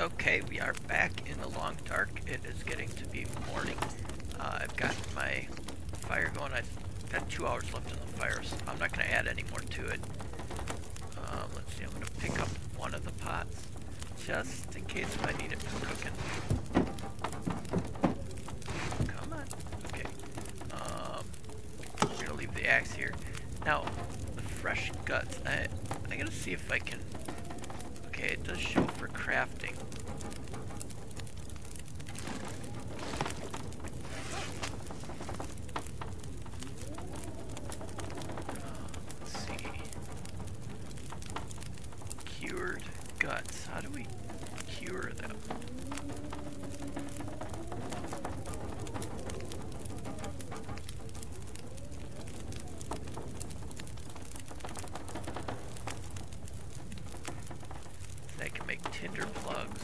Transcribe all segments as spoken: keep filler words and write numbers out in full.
Okay, we are back in the long dark. It is getting to be morning. Uh, I've got my fire going. I've got two hours left in the fire, so I'm not going to add any more to it. Um, let's see, I'm going to pick up one of the pots, just in case I need it for cooking. Come on. Okay. Um, I'm going to leave the axe here. Now, the fresh guts, I, I got to see if I can... Okay, it does show for crafting. Uh, let's see. Cured guts. How do we cure them? I can make tinder plugs.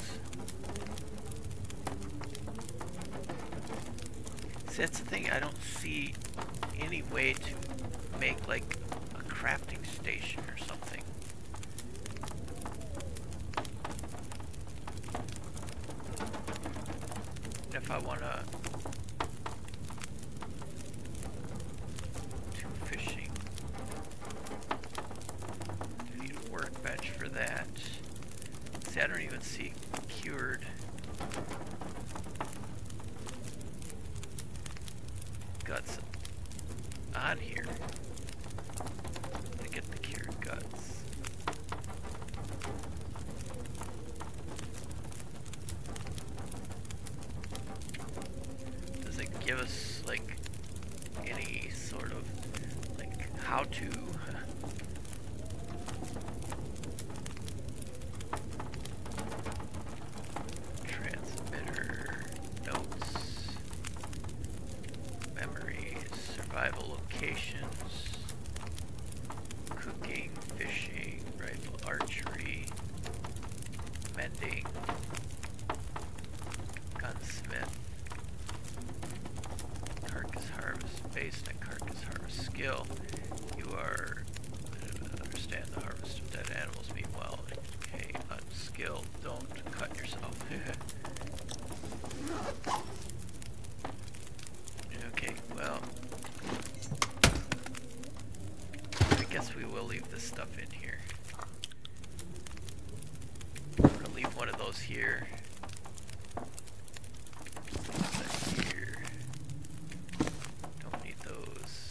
See, that's the thing, I don't see any way to make like a crafting station or something. And if I want to do fishing, I need a workbench for that. See, I don't even see cured guts on here to get the cured guts. Does it give us like any sort of like how to transmitter notes, memories, survival locations, cooking, fishing, rifle archery, mending, gunsmith, carcass harvest, based on carcass harvest skill. You are uh, understand the harvest of dead animals. Meanwhile, okay, unskilled. Don't cut yourself. Okay, well, I guess we will leave this stuff in here. I'm gonna leave one of those here. That here. Don't need those.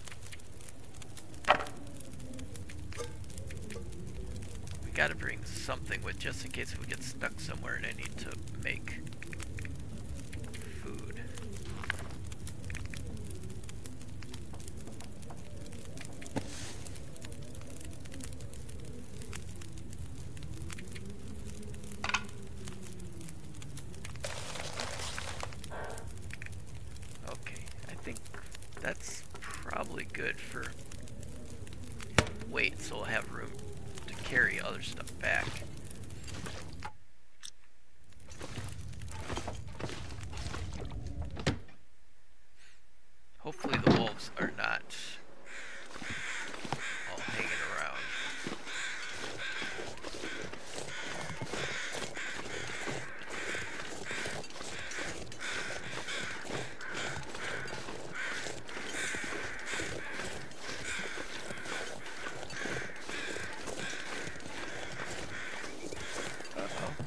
We gotta bring something with just in case we get stuck somewhere and I need to make food. Okay, I think that's probably good for weight, so we'll have room to carry other stuff back. Hopefully the wolves are not all hanging around. Uh-oh.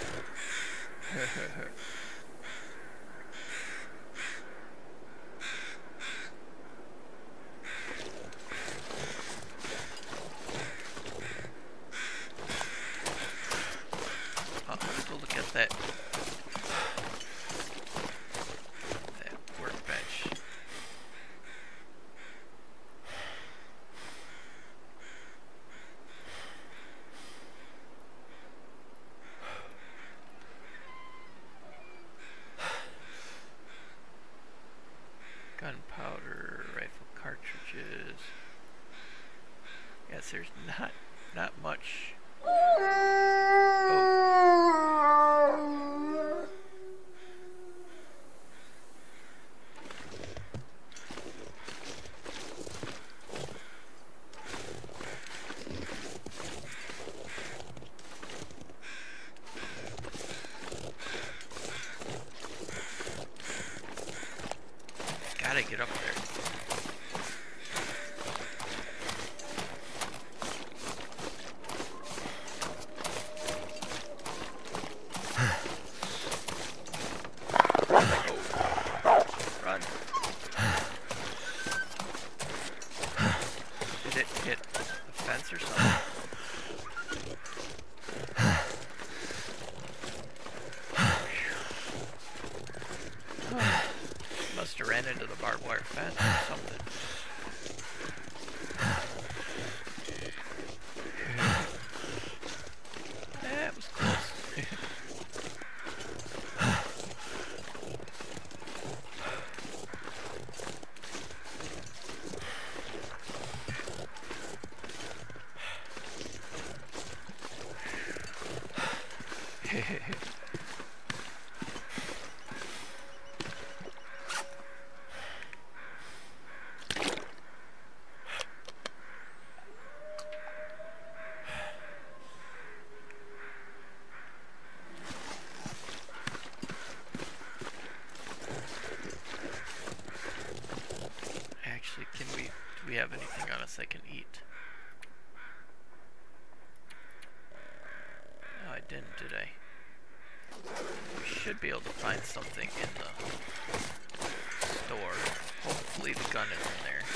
Let's go look at that, that workbench. Gunpowder, rifle cartridges. Yes, there's not not much. Oh. get up there. Run. Did it hit the fence or something? Must have ran into the barbed wire fence or something. That was close. Actually, can we, do we have anything on us I can eat? No, I didn't, did I? We should be able to find something in the store. Hopefully the gun is in there.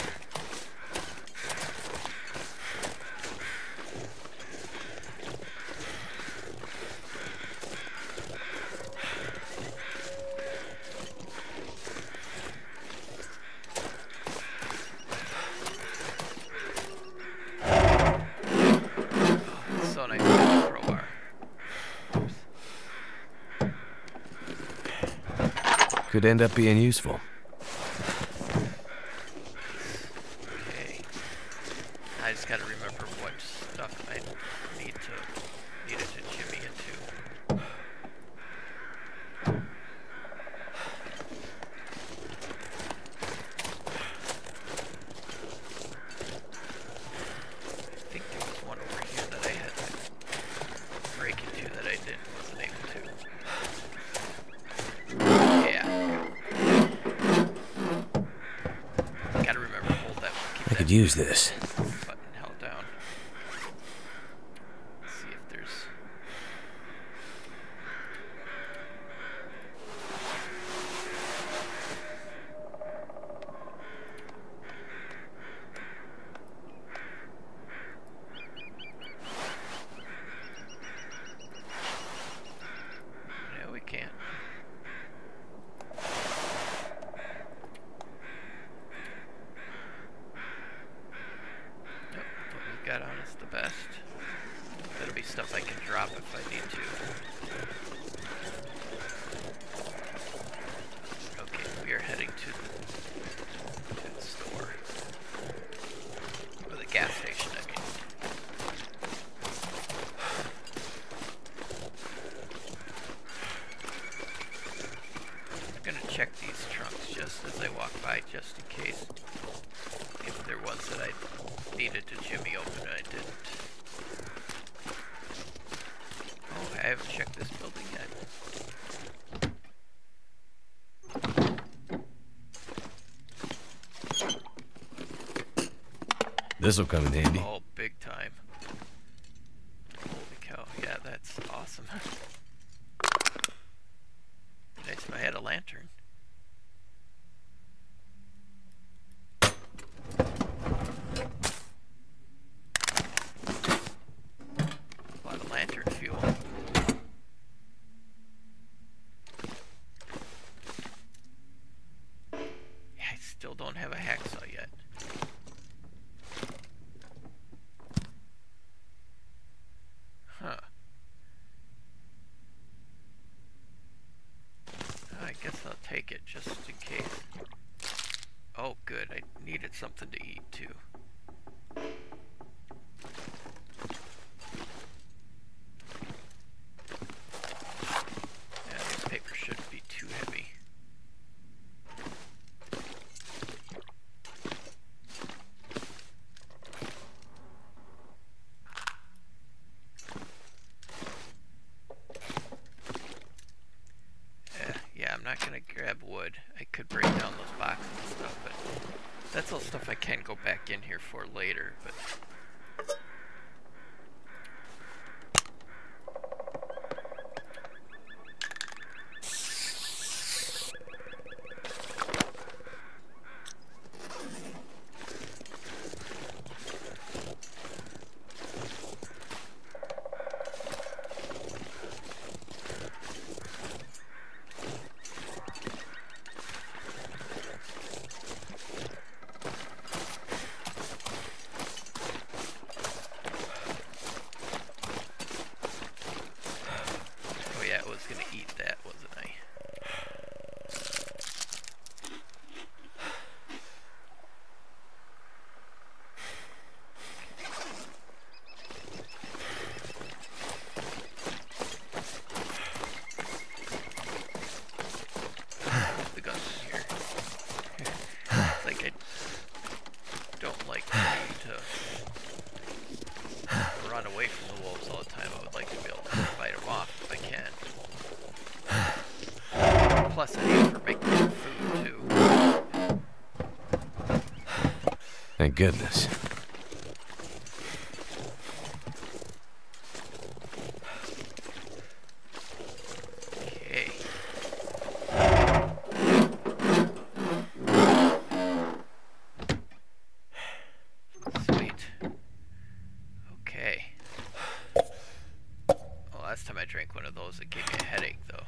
So nice to have a crowbar. Could end up being useful. Okay. I just gotta remember what stuff I need to needed to jimmy into. I think there was one over here that I had to break into that I didn't wasn't able to. Yeah. Gotta remember to hold that. Keep I that could use this. button held down. Let's see if there's. No, we can't. Nope, what we've got on is the best. That'll be stuff I can drop if I need to. Okay, we are heading to the, to the store. Or the gas station, I mean. I'm gonna check these trunks just as I walk by, just in case. If there was that I needed to jimmy open and I didn't. Oh, I haven't checked this building yet. This'll come in handy. Oh, big time. Holy cow, yeah, that's awesome. Nice if I had a lantern. A lot of lantern fuel. Yeah, I still don't have a hacksaw yet. Huh. I guess I'll take it just in case. Oh, good. I needed something to eat too. Yeah, this paper shouldn't be too heavy. Yeah, yeah, I'm I'm not gonna grab wood. I could break down those boxes and stuff, but that's all stuff I can go back in here for later. But plus I need for making food too. Thank goodness. Okay. Sweet. Okay. Well, last time I drank one of those, it gave me a headache though.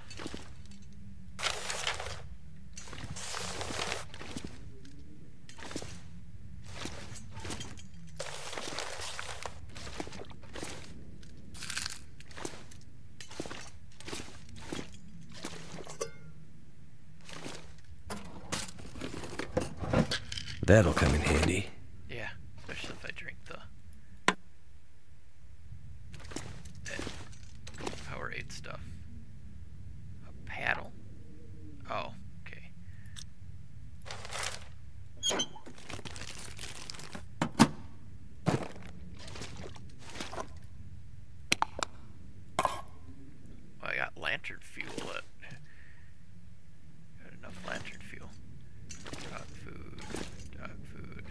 That'll come in handy. Yeah, especially if I drink the that Powerade stuff. A paddle? Oh, okay. Well, I got lantern fuel. At, got enough lantern fuel. Dog food. Dog food.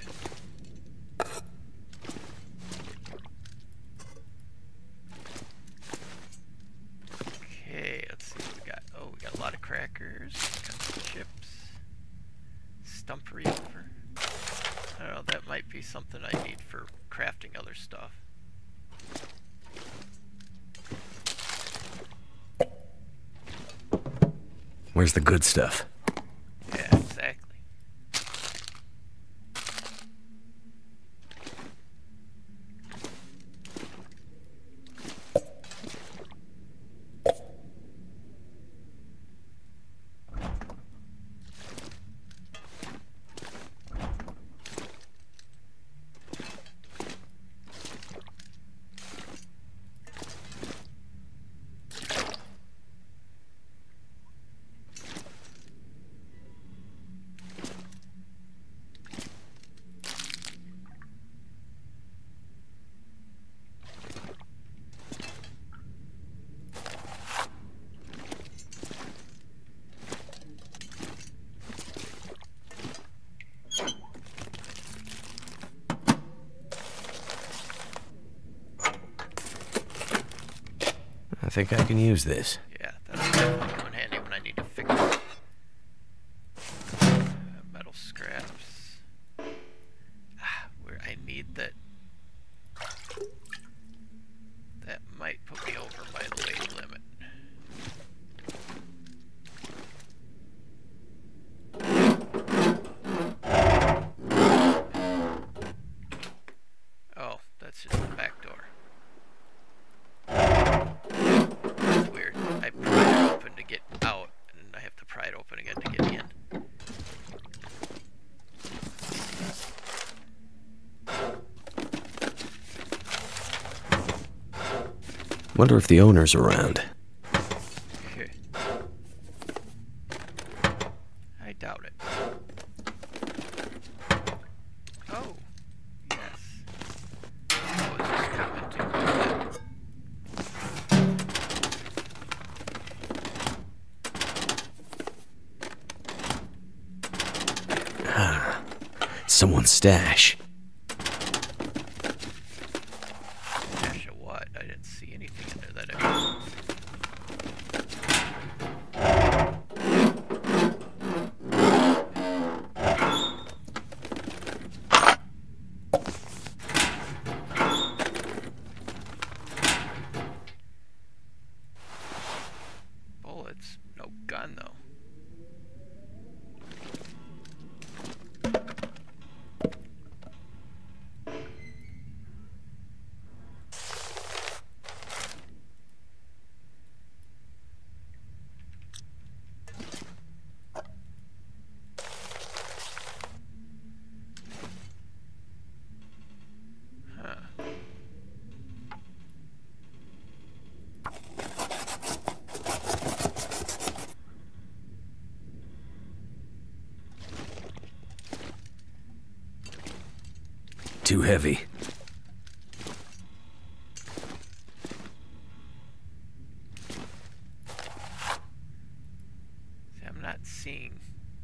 Okay, let's see what we got. Oh, we got a lot of crackers. Got some chips. Stump remover. I don't know, that might be something I need for crafting other stuff. Where's the good stuff? Yeah, exactly. I think I can use this. Yeah, that's definitely come in handy when I need to fix uh, metal scraps. Ah, where I need that. That might put me over my weight limit. Oh, that's just the back door. That's weird. I pry it open to get out, and I have to pry it open again to get in. Wonder if the owner's around. Okay. I doubt it. Oh, yes. I was just commenting about that. Someone's stash. Stash of what? I didn't see anything in there that I... Bullets. No gun, though. Too heavy. See, I'm not seeing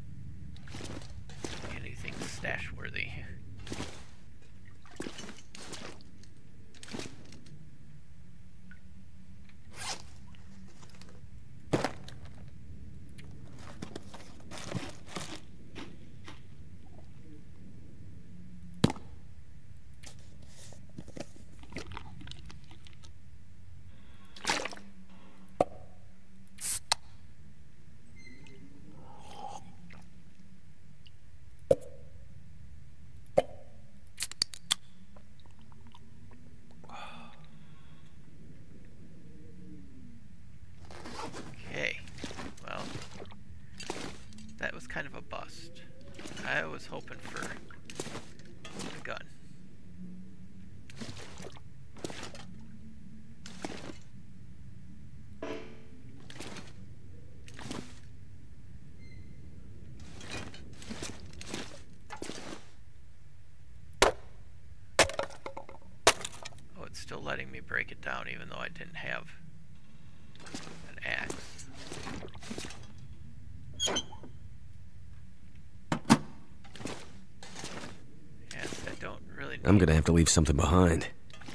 anything stash worthy. That was kind of a bust. I was hoping for a gun. Oh, it's still letting me break it down even though I didn't have an axe. I'm gonna have to leave something behind.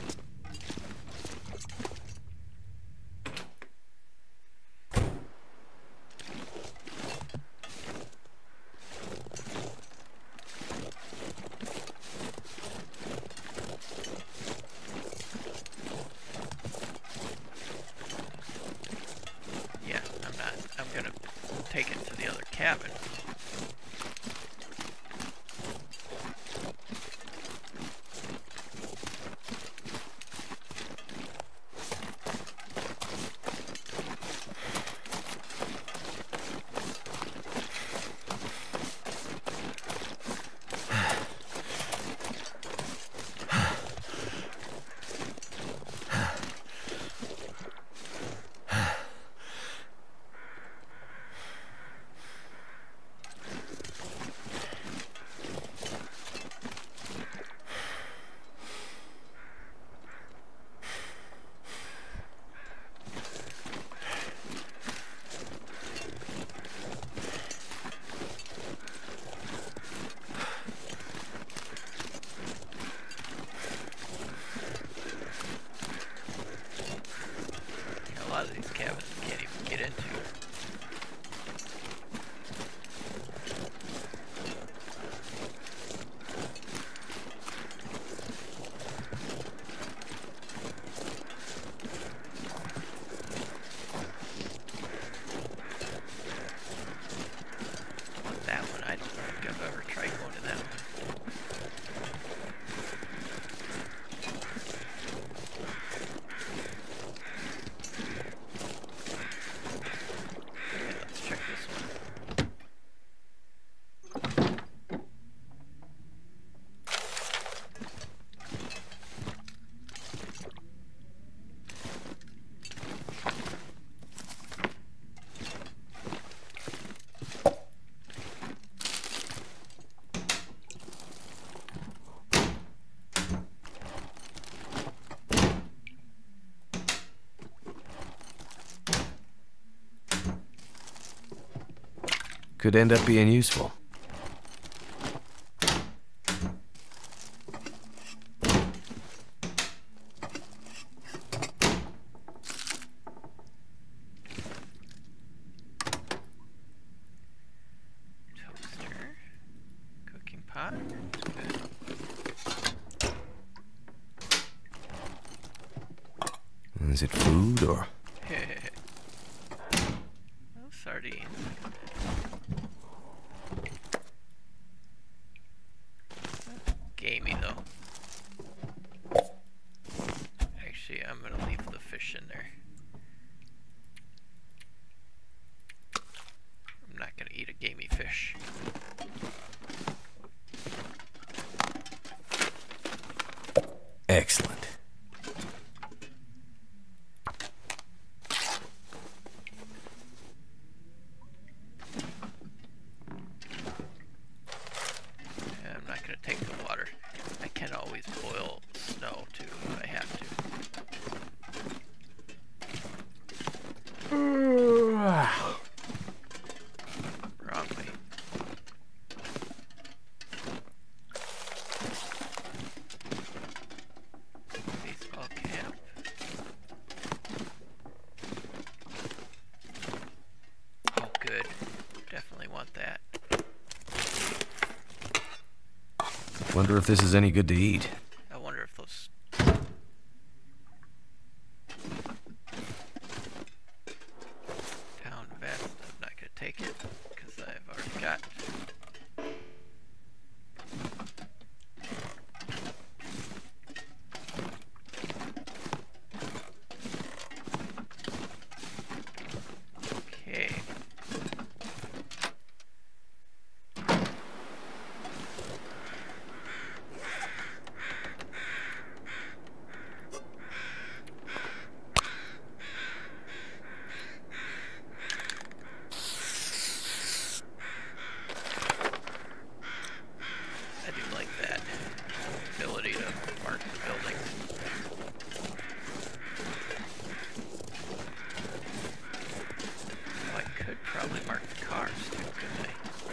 Yeah, I'm not. I'm gonna take it to the other cabin. A lot of these cabins you can't even get into. That one, I don't think I've ever tried going to that one. Could end up being useful. Is it food or... Oh, sardines. Gamey though. Actually, I'm gonna leave the fish in there. I'm not gonna eat a gamey fish. Excellent. I'm not going to take the water. I can always boil snow too if I have to. Wrong way. Baseball cap. Oh, good. Definitely want that. Wonder if this is any good to eat. I wonder if those... Down vest, I'm not going to take it, because I've already got... Okay. I do like that ability to mark the buildings. Oh, I could probably mark the cars too, couldn't I?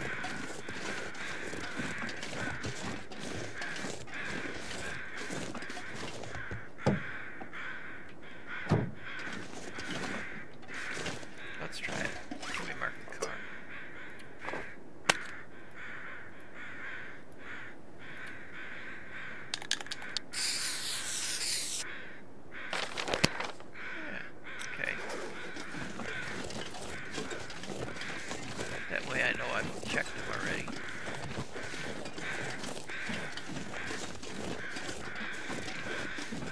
Let's try it. Can we mark the car? Okay. That way I know I've checked them already.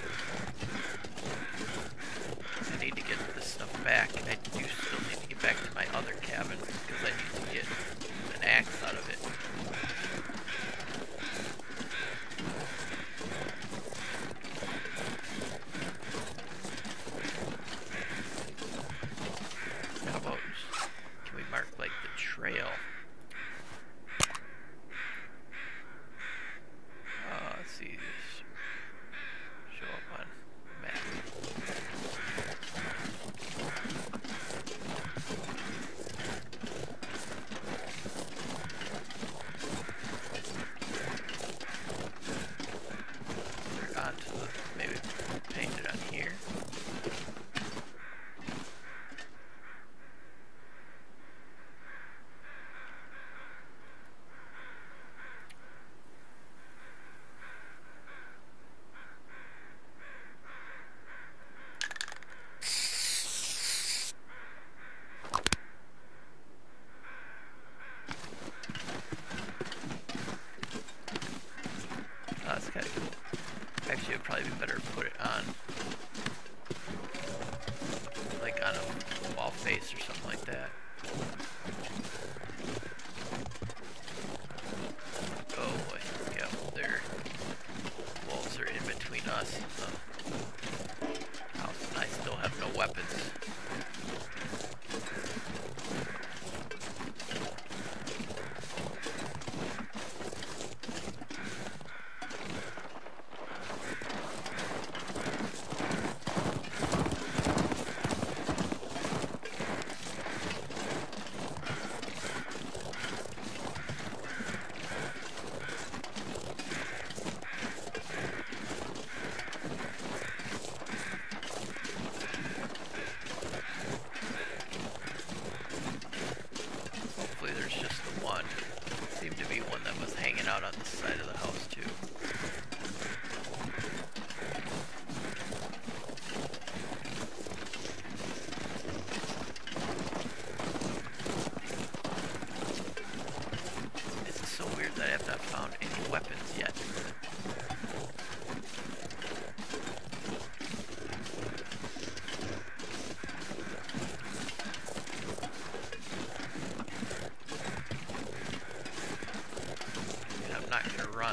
I need to get this stuff back. I do still need to get back to my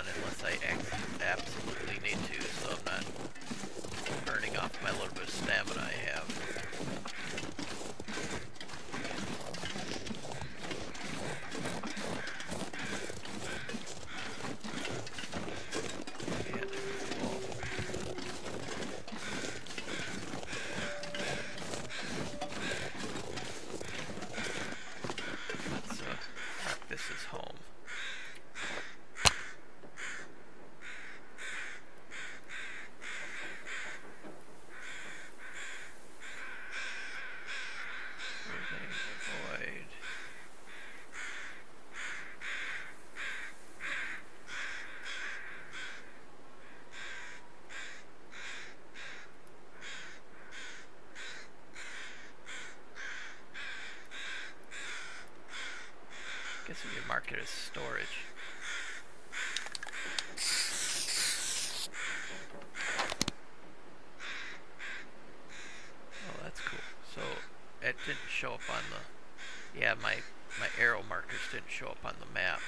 unless I absolutely need to, so I'm not burning off my little bit of stamina I have. Guess we can mark it as storage. Oh, that's cool. So it didn't show up on the, yeah, my, my arrow markers didn't show up on the map.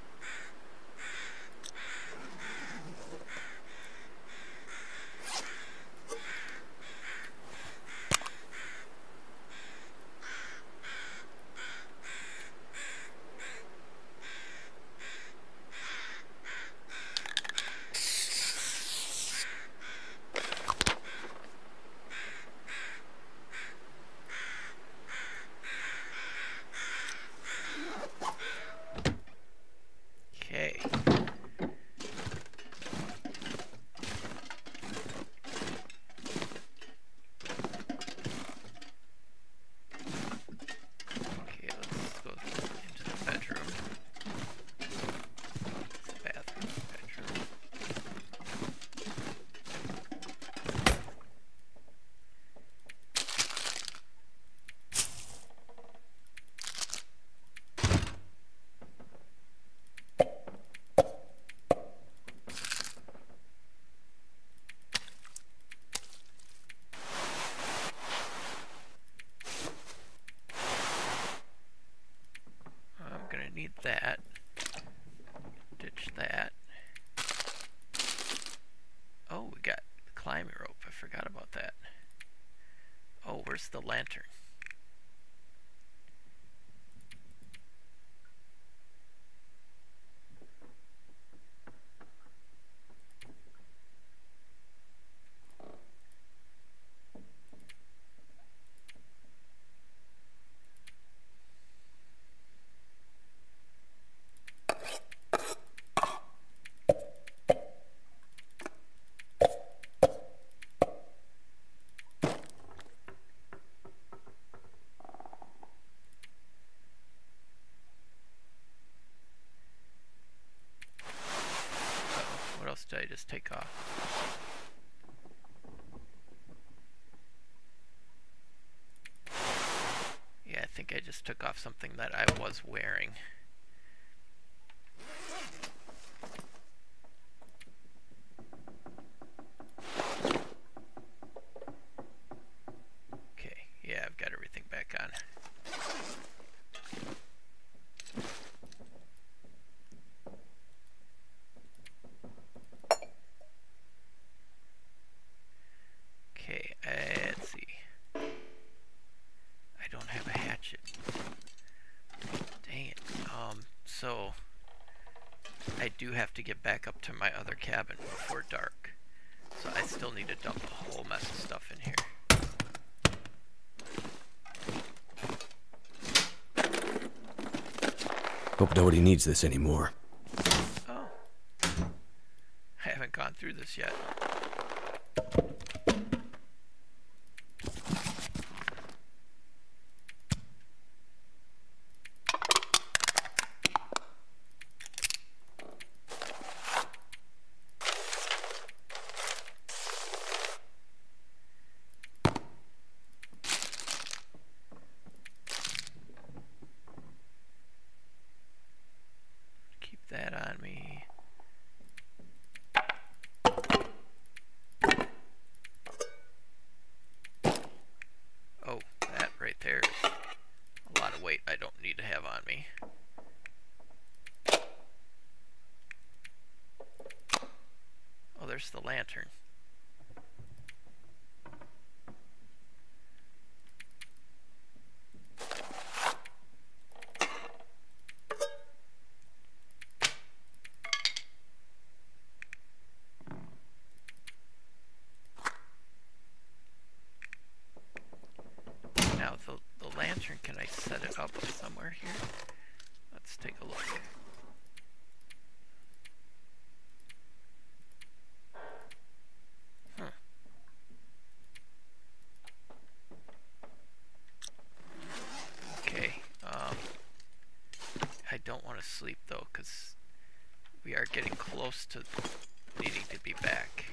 Need that. Ditch that. Oh, we got the climbing rope. I forgot about that. Oh, where's the lantern? Did I just take off? Yeah, I think I just took off something that I was wearing. Okay, yeah, I've got everything back on. So I do have to get back up to my other cabin before dark. So I still need to dump a whole mess of stuff in here. Hope nobody needs this anymore. Oh. I haven't gone through this yet. That on me. Oh, that right there is a lot of weight I don't need to have on me. lantern. Now the, the lantern, can I set it up somewhere here? Let's take a look. Huh. Okay, um, I don't want to sleep though, because we are getting close to needing to be back.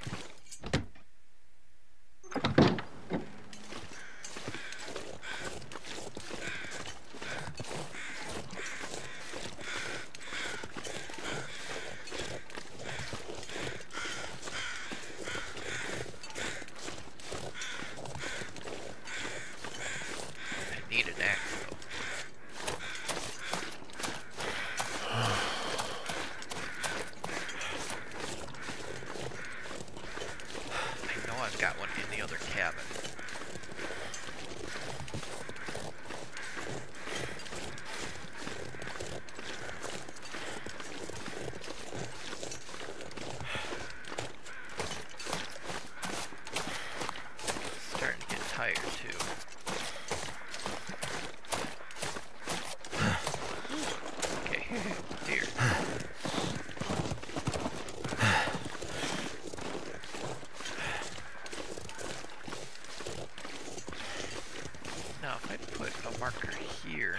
Here.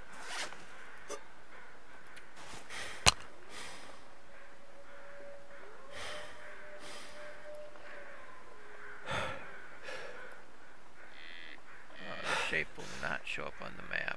Uh, the shape will not show up on the map.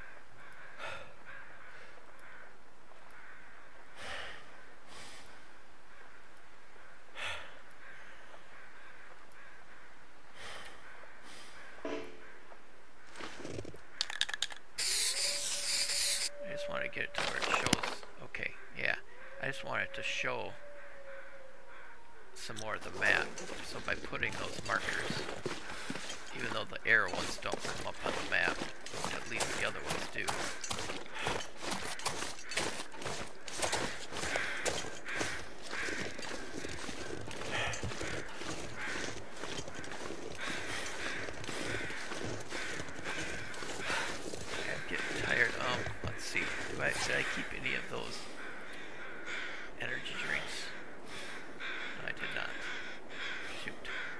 Want to get it to where it shows. Okay, yeah, I just want it to show some more of the map. So by putting those markers, even though the arrow ones don't come up on the map, at least the other ones do. Did I keep any of those energy drinks? No, I did not. Shoot.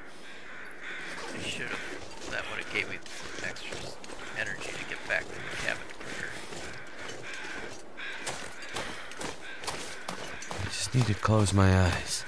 I should have. That would have gave me some extra energy to get back to the cabin quicker. I just need to close my eyes.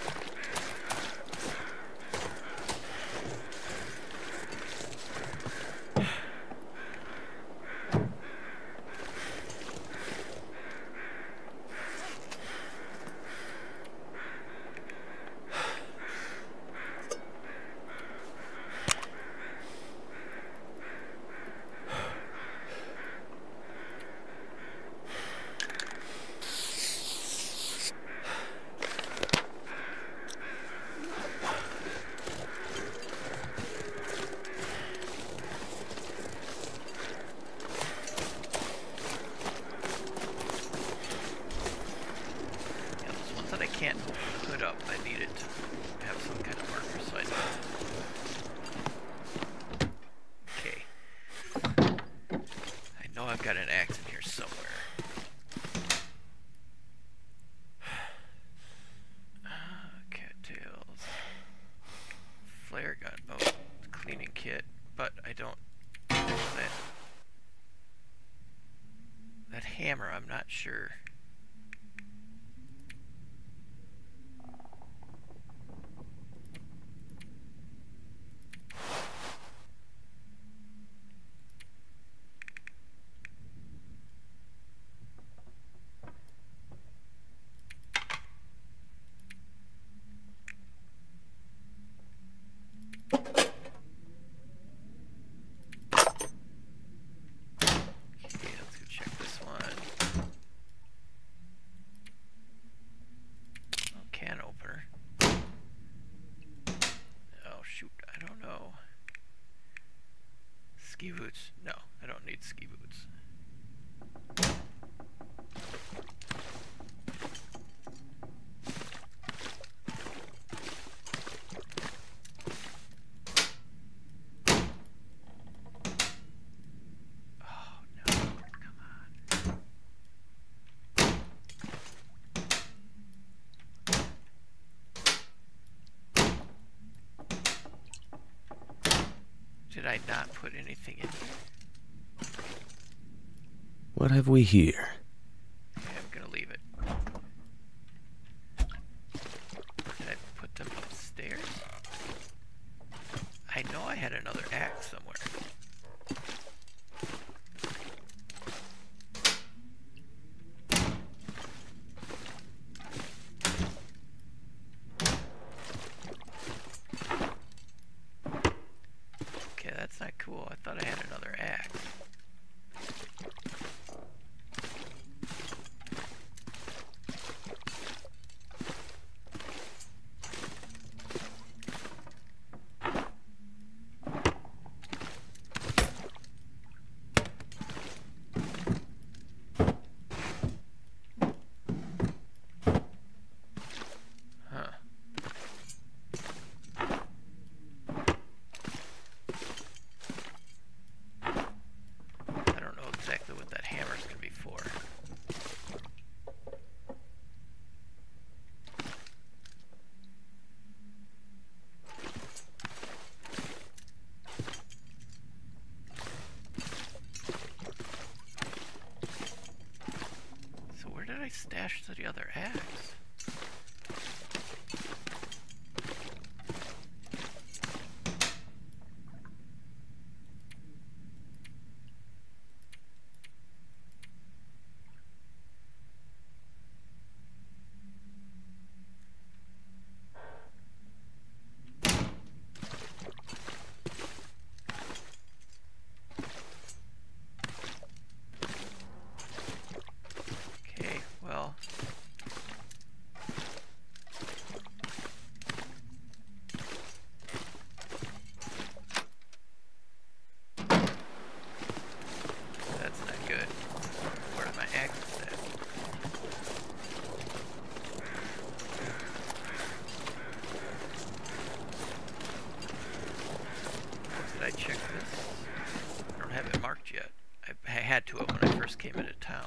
Hammer, I'm not sure. I not put anything in here? What have we here? Okay, I'm gonna leave it. Did I put them upstairs? I know I had another axe somewhere. Okay, that's not cool. I thought I had another axe. Exactly what that hammer's gonna be for. So where did I stash the other axe? Well, that's not good. Where are my axes at? Did I check this? I don't have it marked yet. I, I had to it when I first came into town.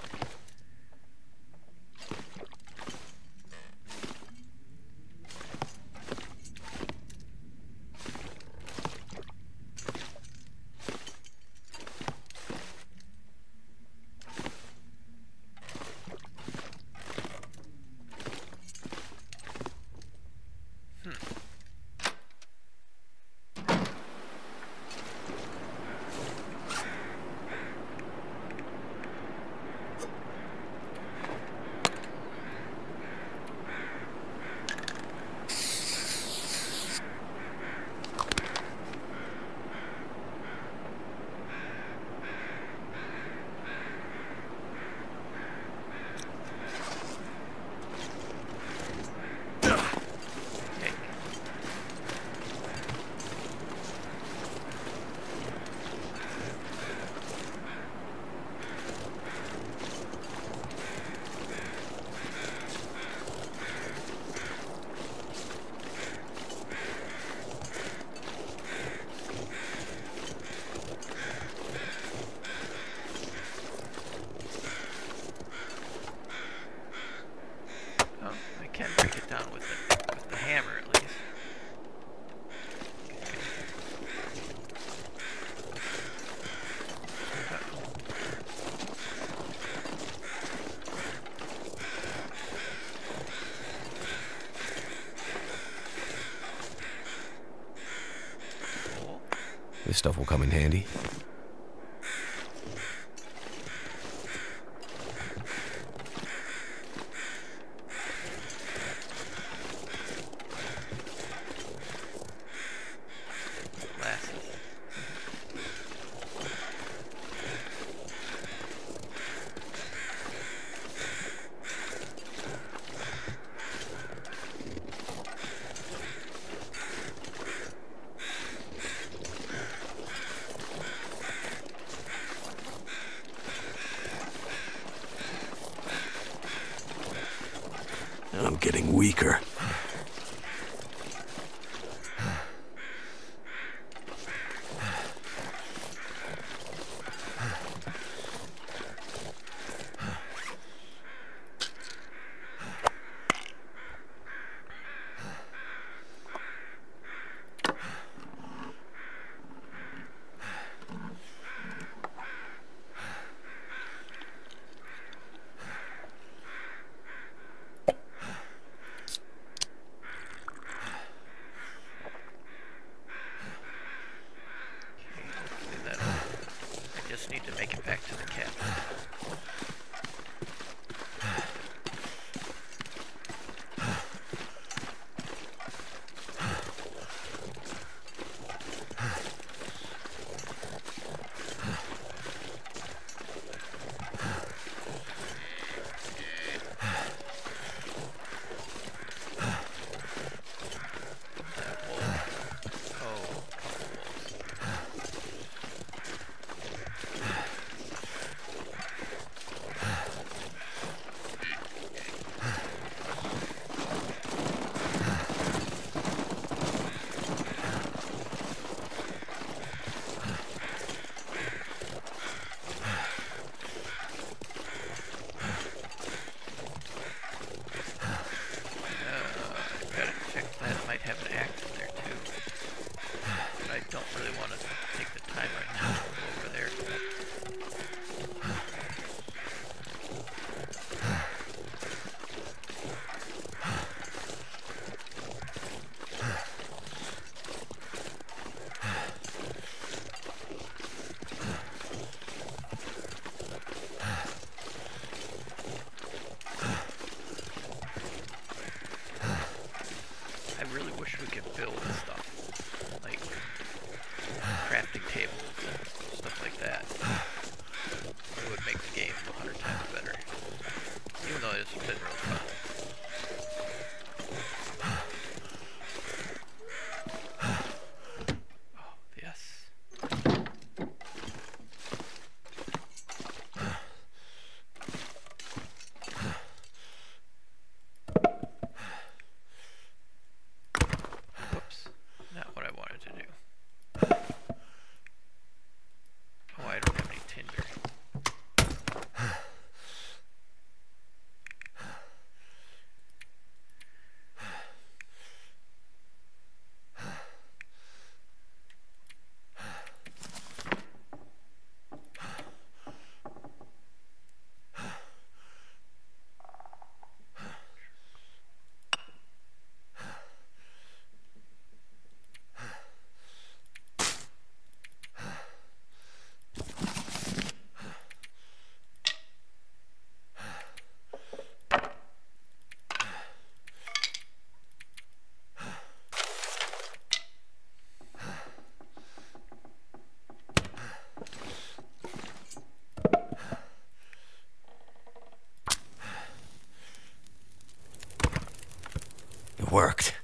This stuff will come in handy. I'm getting weaker. worked.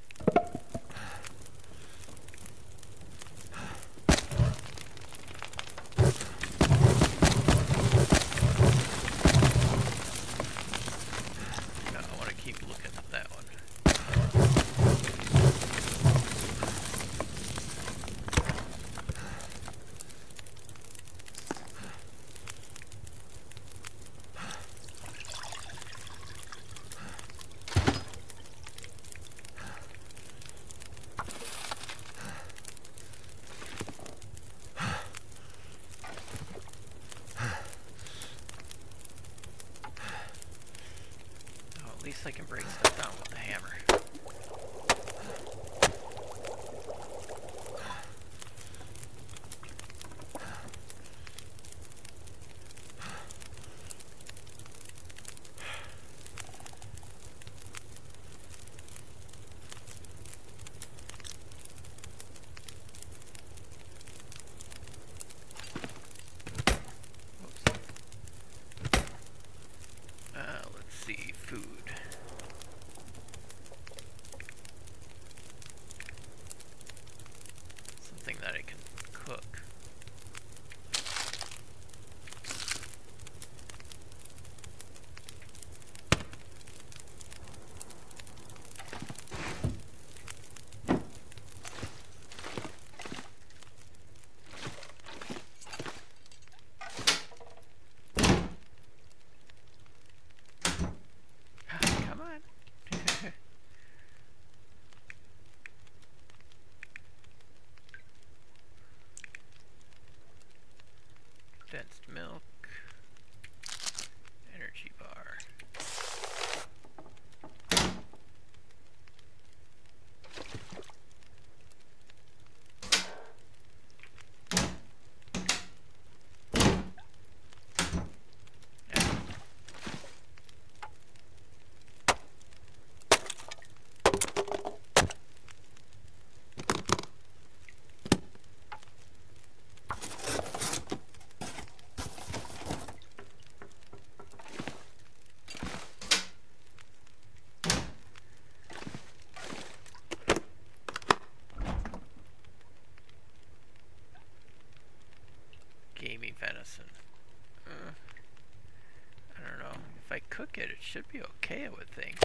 I want to keep looking at that one. At least I can break stuff down with the hammer. Uh, let's see, food. Something that I can cook. Come on. Condensed milk. Energy bar. Gamey venison. Uh, I don't know. If I cook it, it should be okay, I would think.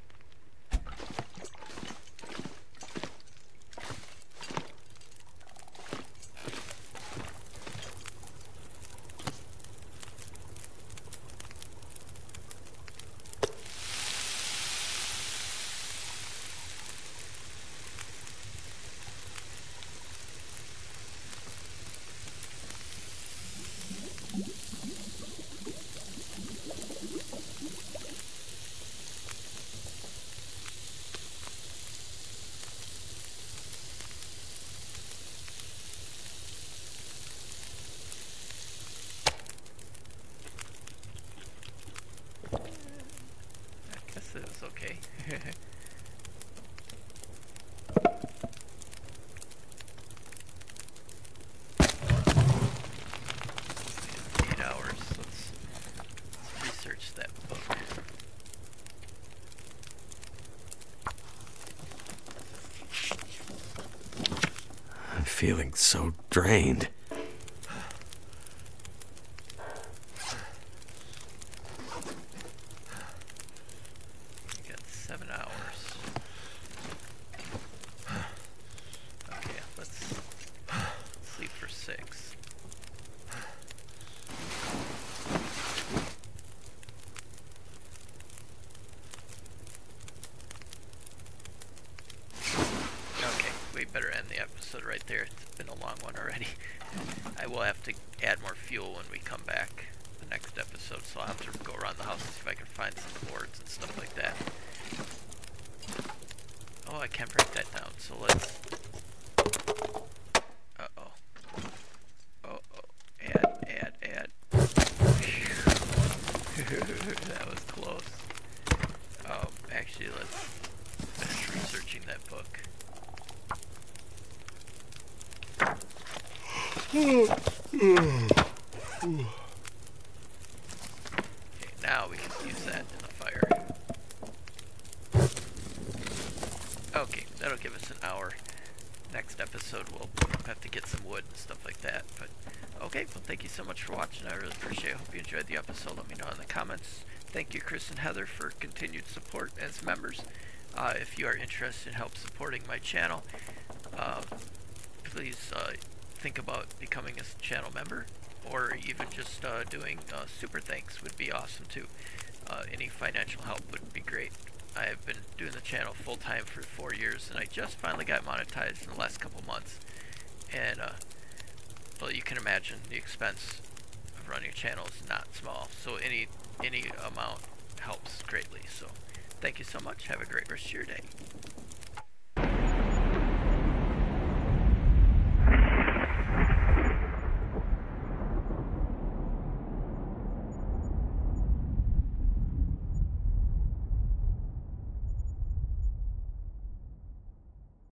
I guess it was okay. Eight hours. Let's, let's research that book. I'm feeling so drained. We got seven hours. Okay, let's sleep for six. Okay, we better end the episode right there. It's been a long one already. I will have to add more fuel when we come back the next episode, so I'll have to go around the house and see if I can find some boards and stuff like that. Oh, I can't break that down, so let's... Uh-oh. Uh-oh. Add, add, add. That was close. Um, actually, let's finish researching that book. Okay, now we can use that in the fire. Okay, that'll give us an hour. Next episode we'll have to get some wood and stuff like that. But okay, well, thank you so much for watching. I really appreciate it. I hope you enjoyed the episode. Let me know in the comments. Thank you, Chris and Heather, for continued support as members. Uh, if you are interested in help supporting my channel, uh, please uh, think about becoming a channel member, or even just uh, doing uh, super thanks would be awesome too. Uh, any financial help would be great. I have been doing the channel full time for four years, and I just finally got monetized in the last couple months. And uh, well, you can imagine the expense of running a channel is not small. So any any amount helps greatly. So thank you so much. Have a great rest of your day.